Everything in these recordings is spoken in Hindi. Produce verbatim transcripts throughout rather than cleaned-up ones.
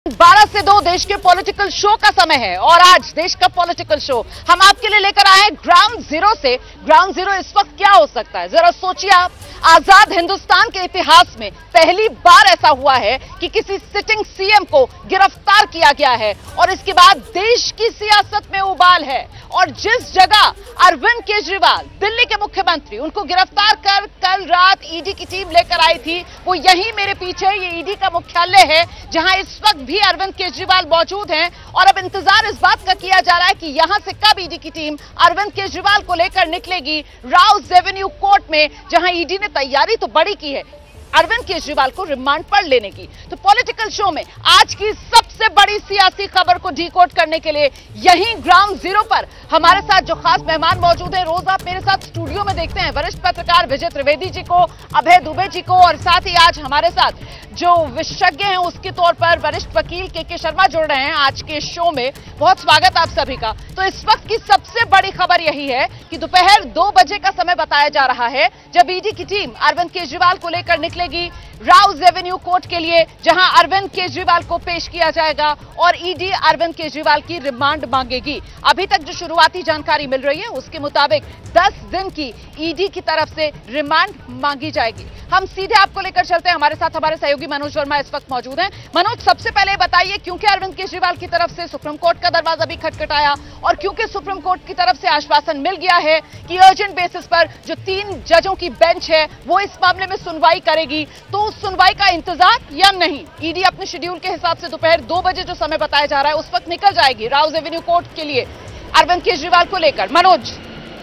बारह से दो देश के पॉलिटिकल शो का समय है और आज देश का पॉलिटिकल शो हम आपके लिए लेकर आए हैं ग्राउंड जीरो से। ग्राउंड जीरो इस वक्त क्या हो सकता है, जरा सोचिए आप। आजाद हिंदुस्तान के इतिहास में पहली बार ऐसा हुआ है कि किसी सिटिंग सीएम को गिरफ्तार किया गया है और इसके बाद देश की सियासत में उबाल है। और जिस जगह अरविंद केजरीवाल दिल्ली के मुख्यमंत्री, उनको गिरफ्तार कर कल रात ईडी की टीम लेकर आई थी, वो यही मेरे पीछे ये ईडी का मुख्यालय है जहां इस वक्त भी अरविंद केजरीवाल मौजूद हैं। और अब इंतजार इस बात का किया जा रहा है कि यहां से कब ईडी की टीम अरविंद केजरीवाल को लेकर निकलेगी राउज एवेन्यू कोर्ट में, जहां ईडी ने तैयारी तो बड़ी की है अरविंद केजरीवाल को रिमांड पर लेने की। तो पॉलिटिकल शो में आज की सबसे बड़ी सियासी खबर को डीकोड करने के लिए यहीं ग्राउंड जीरो पर हमारे साथ जो खास मेहमान मौजूद हैं, रोज आप मेरे साथ स्टूडियो में देखते हैं वरिष्ठ पत्रकार विजय त्रिवेदी जी को, अभय दुबे जी को, और साथ ही आज हमारे साथ जो विशेषज्ञ हैं उसके तौर पर वरिष्ठ वकील के के शर्मा जुड़ रहे हैं आज के शो में। बहुत स्वागत आप सभी का। तो इस वक्त की सबसे बड़ी खबर यही है कि दोपहर दो बजे का समय बताया जा रहा है जब ईडी की टीम अरविंद केजरीवाल को लेकर निकलेगी राउज एवेन्यू कोर्ट के लिए, जहां अरविंद केजरीवाल को पेश किया जाएगा और ईडी अरविंद केजरीवाल की रिमांड मांगेगी। अभी तक जो शुरुआती जानकारी मिल रही है उसके मुताबिक दस दिन की ईडी की तरफ से रिमांड मांगी जाएगी। हम सीधे आपको लेकर चलते हैं, हमारे साथ हमारे सहयोगी मनोज वर्मा इस वक्त मौजूद हैं। मनोज, सबसे पहले बताइए, क्योंकि अरविंद केजरीवाल की तरफ से सुप्रीम कोर्ट का दरवाजा भी खटखटाया और क्योंकि सुप्रीम कोर्ट की तरफ से आश्वासन मिल गया है कि अर्जेंट बेसिस पर जो तीन जजों की बेंच है वो इस मामले में सुनवाई करेगी, तो उस सुनवाई का इंतजार या नहीं? ईडी अपने शेड्यूल के हिसाब से दोपहर दो बजे जो समय बताया जा रहा है उस वक्त निकल जाएगी राउज एवेन्यू कोर्ट के लिए अरविंद केजरीवाल को लेकर। मनोज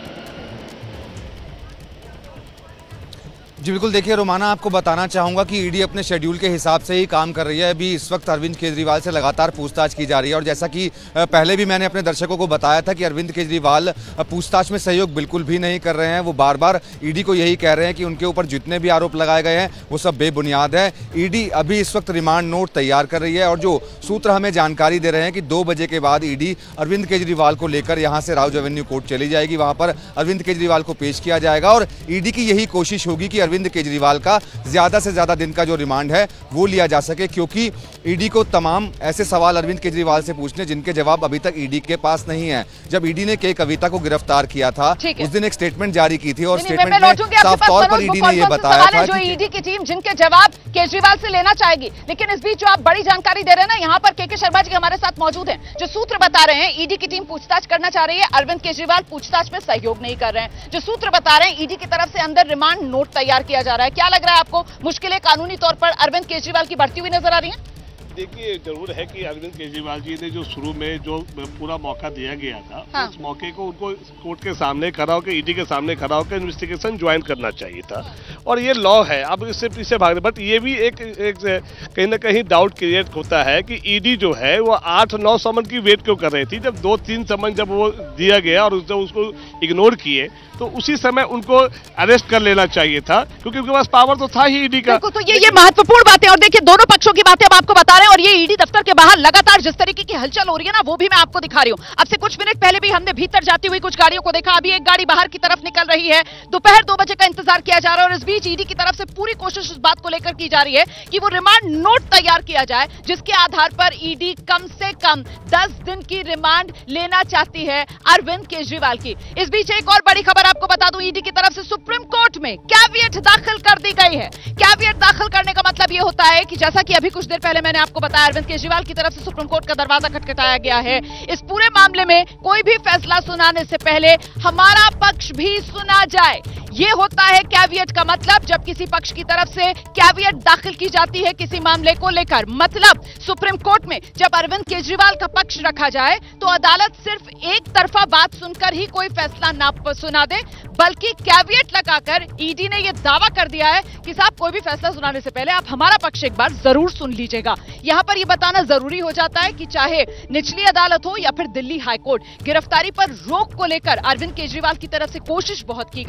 जी बिल्कुल, देखिए रोमाना, आपको बताना चाहूंगा कि ईडी अपने शेड्यूल के हिसाब से ही काम कर रही है। अभी इस वक्त अरविंद केजरीवाल से लगातार पूछताछ की जा रही है और जैसा कि पहले भी मैंने अपने दर्शकों को बताया था कि अरविंद केजरीवाल पूछताछ में सहयोग बिल्कुल भी नहीं कर रहे हैं। वो बार बार ईडी को यही कह रहे हैं कि उनके ऊपर जितने भी आरोप लगाए गए हैं वो सब बेबुनियाद है। ईडी अभी इस वक्त रिमांड नोट तैयार कर रही है और जो सूत्र हमें जानकारी दे रहे हैं कि दो बजे के बाद ईडी अरविंद केजरीवाल को लेकर यहाँ से राउज एवेन्यू कोर्ट चली जाएगी, वहाँ पर अरविंद केजरीवाल को पेश किया जाएगा और ईडी की यही कोशिश होगी कि अरविंद केजरीवाल का ज्यादा से ज्यादा दिन का जो रिमांड है वो लिया जा सके, क्योंकि ईडी को तमाम ऐसे सवाल अरविंद केजरीवाल से पूछने जिनके जवाब अभी तक ईडी के पास नहीं है। जब ईडी ने के कविता को गिरफ्तार किया था उस दिन एक स्टेटमेंट जारी की थी और स्टेटमेंट में साफ तौर पर ईडी ने यह बताया था जो ईडी की टीम जिनके जवाब केजरीवाल से लेना चाहेगी। लेकिन इस बीच जो आप बड़ी जानकारी दे रहे हैं ना, यहाँ पर के के शर्मा जी हमारे साथ मौजूद हैं, जो सूत्र बता रहे हैं ईडी की टीम पूछताछ करना चाह रही है, अरविंद केजरीवाल पूछताछ में सहयोग नहीं कर रहे हैं। जो सूत्र बता रहे हैं ईडी की तरफ से अंदर रिमांड नोट तैयार किया जा रहा है। क्या लग रहा है आपको, मुश्किलें कानूनी तौर पर अरविंद केजरीवाल की बढ़ती हुई नजर आ रही हैं? देखिए, जरूर है कि अरविंद केजरीवाल जी ने जो शुरू में जो पूरा मौका दिया गया था, हाँ। उस मौके को उनको कोर्ट के सामने खड़ा होकर, ईडी के सामने खड़ा होकर इन्वेस्टिगेशन ज्वाइन करना चाहिए था और ये लॉ है। अब इससे पीछे भागने, बट ये भी एक, एक कहीं ना कहीं डाउट क्रिएट होता है कि ईडी जो है वो आठ नौ समन की वेट क्यों कर रही थी। जब दो तीन समन जब वो दिया गया और जब उसको इग्नोर किए तो उसी समय उनको अरेस्ट कर लेना चाहिए था, क्योंकि उनके पास पावर तो था ही ईडी का। तो ये ये महत्वपूर्ण बातें, और देखिए दोनों पक्षों की बातें हम आपको बता रहे हैं और ये ईडी दफ्तर के बाहर लगातार जिस तरीके की हलचल हो रही है ना, वो भी मैं आपको दिखा रही हूँ। अब से कुछ मिनट पहले भी हमने भीतर जाती हुई कुछ गाड़ियों को देखा, अभी एक गाड़ी बाहर की तरफ निकल रही है। दोपहर दो बजे का इंतजार किया जा रहा है और इस बीच ईडी की तरफ से पूरी कोशिश इस बात को लेकर की जा रही है कि वो रिमांड नोट तैयार किया जाए जिसके आधार पर ईडी कम से कम दस दिन की रिमांड लेना चाहती है अरविंद केजरीवाल की। इस बीच एक और बड़ी खबर आपको बता दूं, ईडी की तरफ से सुप्रीम कोर्ट में कैविएट दाखिल कर दी गई है। कैविएट दाखिल करने का मतलब यह होता है कि जैसा कि अभी कुछ देर पहले मैंने आपको बताया, अरविंद केजरीवाल की तरफ से सुप्रीम कोर्ट का दरवाजा खटखटाया गया है। इस पूरे मामले में कोई भी फैसला सुनाने से पहले हमारा पक्ष भी सुना जाए। ये होता है कैविएट का मतलब, जब किसी पक्ष की तरफ से कैविएट दाखिल की जाती है किसी मामले को लेकर। मतलब सुप्रीम कोर्ट में जब अरविंद केजरीवाल का पक्ष रखा जाए तो अदालत सिर्फ एक तरफा बात सुनकर ही कोई फैसला ना सुना दे, बल्कि कैविएट लगाकर ईडी ने यह दावा कर दिया है कि साहब कोई भी फैसला सुनाने से पहले आप हमारा पक्ष एक बार जरूर सुन लीजिएगा। यहां पर यह बताना जरूरी हो जाता है कि चाहे निचली अदालत हो या फिर दिल्ली हाईकोर्ट, गिरफ्तारी पर रोक को लेकर अरविंद केजरीवाल की तरफ से कोशिश बहुत की गई,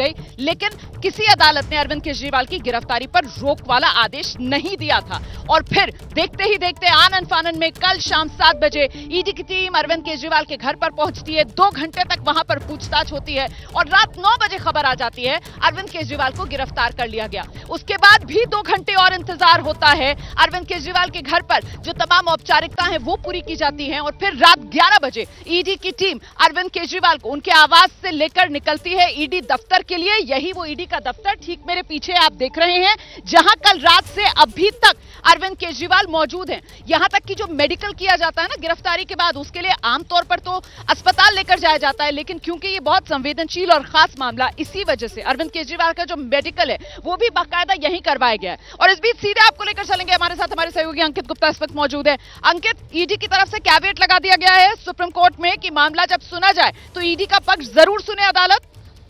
लेकिन किसी अदालत ने अरविंद केजरीवाल की गिरफ्तारी पर रोक वाला आदेश नहीं दिया था। और फिर देखते ही देखते आनन फानन में कल शाम सात बजे ईडी की टीम अरविंद केजरीवाल के घर पर पहुंचती है। दो घंटे तक वहां पर पूछताछ होती है और रात नौ बजे खबर आ जाती है अरविंद केजरीवाल को गिरफ्तार कर लिया गया। उसके बाद भी दो घंटे और इंतजार होता है। अरविंद केजरीवाल के घर पर जो तमाम औपचारिकता है वो पूरी की जाती है और फिर रात ग्यारह बजे ईडी की टीम अरविंद केजरीवाल को उनके आवास से लेकर निकलती है ईडी दफ्तर के लिए। यही वो ईडी का दफ्तर ठीक मेरे पीछे आप देख रहे हैं, जहां कल रात से अभी तक अरविंद केजरीवाल मौजूद हैं। यहां तक कि जो मेडिकल किया जाता है ना गिरफ्तारी के बाद, उसके लिए आमतौर पर तो अस्पताल लेकर जाया जाता है, लेकिन क्योंकि ये बहुत संवेदनशील और खास मामला, इसी वजह से अरविंद केजरीवाल का जो मेडिकल है वो भी बाकायदा यहीं करवाया गया है। और इस बीच सीधे आपको लेकर चलेंगे, हमारे साथ हमारे सहयोगी अंकित गुप्ता इस वक्त मौजूद है। अंकित, ईडी की तरफ से कैविएट लगा दिया गया है सुप्रीम कोर्ट में कि मामला जब सुना जाए तो ईडी का पक्ष जरूर सुने अदालत।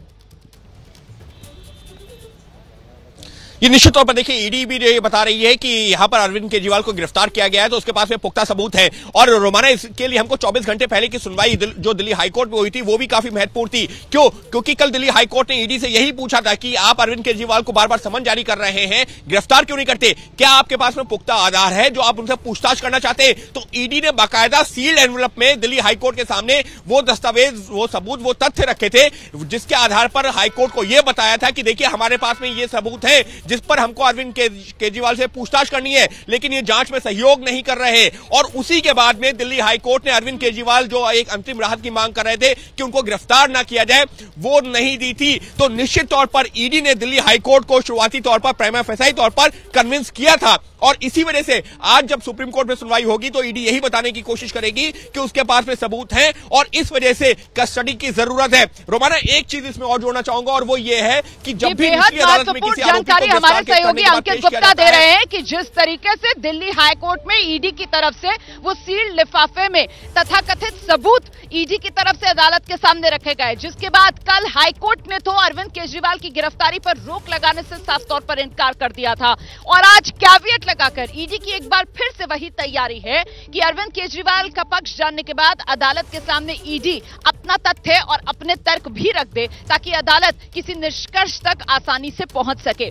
ये निश्चित तौर पर देखिए ईडी भी ये बता रही है कि यहाँ पर अरविंद केजरीवाल को गिरफ्तार किया गया है तो उसके पास में पुख्ता सबूत है। और रोमाना इसके लिए हमको चौबीस घंटे पहले की सुनवाई दिल, जो दिल्ली हाईकोर्ट में हुई थी वो भी काफी महत्वपूर्ण थी। क्यों? क्योंकि कल दिल्ली हाईकोर्ट ने ईडी से यही पूछा था कि आप अरविंद केजरीवाल को बार बार समन जारी कर रहे हैं, गिरफ्तार क्यों नहीं करते? क्या आपके पास में पुख्ता आधार है जो आप उनसे पूछताछ करना चाहते हैं? तो ईडी ने बाकायदा सील्ड एनवलप में दिल्ली हाईकोर्ट के सामने वो दस्तावेज, वो सबूत, वो तथ्य रखे थे जिसके आधार पर हाईकोर्ट को यह बताया था कि देखिए हमारे पास में ये सबूत है जिस पर हमको अरविंद केजरीवाल से पूछताछ करनी है, लेकिन ये जांच में सहयोग नहीं कर रहे। और उसी के बाद में दिल्ली हाईकोर्ट ने अरविंद केजरीवाल जो एक अंतरिम राहत की मांग कर रहे थे कि उनको गिरफ्तार ना किया जाए, वो नहीं दी थी। तो निश्चित तौर पर ईडी ने दिल्ली हाईकोर्ट को शुरुआती तौर पर प्रीमा फेसाई तौर पर कन्विंस किया था। और इसी वजह से आज जब सुप्रीम कोर्ट में सुनवाई होगी तो ईडी यही बताने की कोशिश करेगी कि उसके पास में सबूत हैं और इस वजह से कस्टडी की जरूरत है। रोमाना, एक चीज इसमें और जोड़ना चाहूंगा और वो ये है कि जब भी निचली अदालत में किसी आरोपी को हमारे सहयोगी अंकित गुप्ता दे रहे हैं कि जिस तरीके से दिल्ली हाईकोर्ट में ईडी की तरफ से वो सील्ड लिफाफे में तथाकथित सबूत ईडी की तरफ से अदालत के सामने रखे गए, जिसके बाद कल हाईकोर्ट ने तो अरविंद केजरीवाल की गिरफ्तारी पर रोक लगाने से साफ तौर पर इनकार कर दिया था। और आज कैविएट लगाकर ईडी की एक बार फिर से वही तैयारी है कि अरविंद केजरीवाल का पक्ष जानने के बाद अदालत के सामने ईडी अपना तथ्य और अपने तर्क भी रख दे ताकि अदालत किसी निष्कर्ष तक आसानी से पहुंच सके।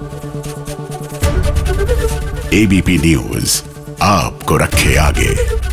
एबीपी न्यूज आपको रखे आगे।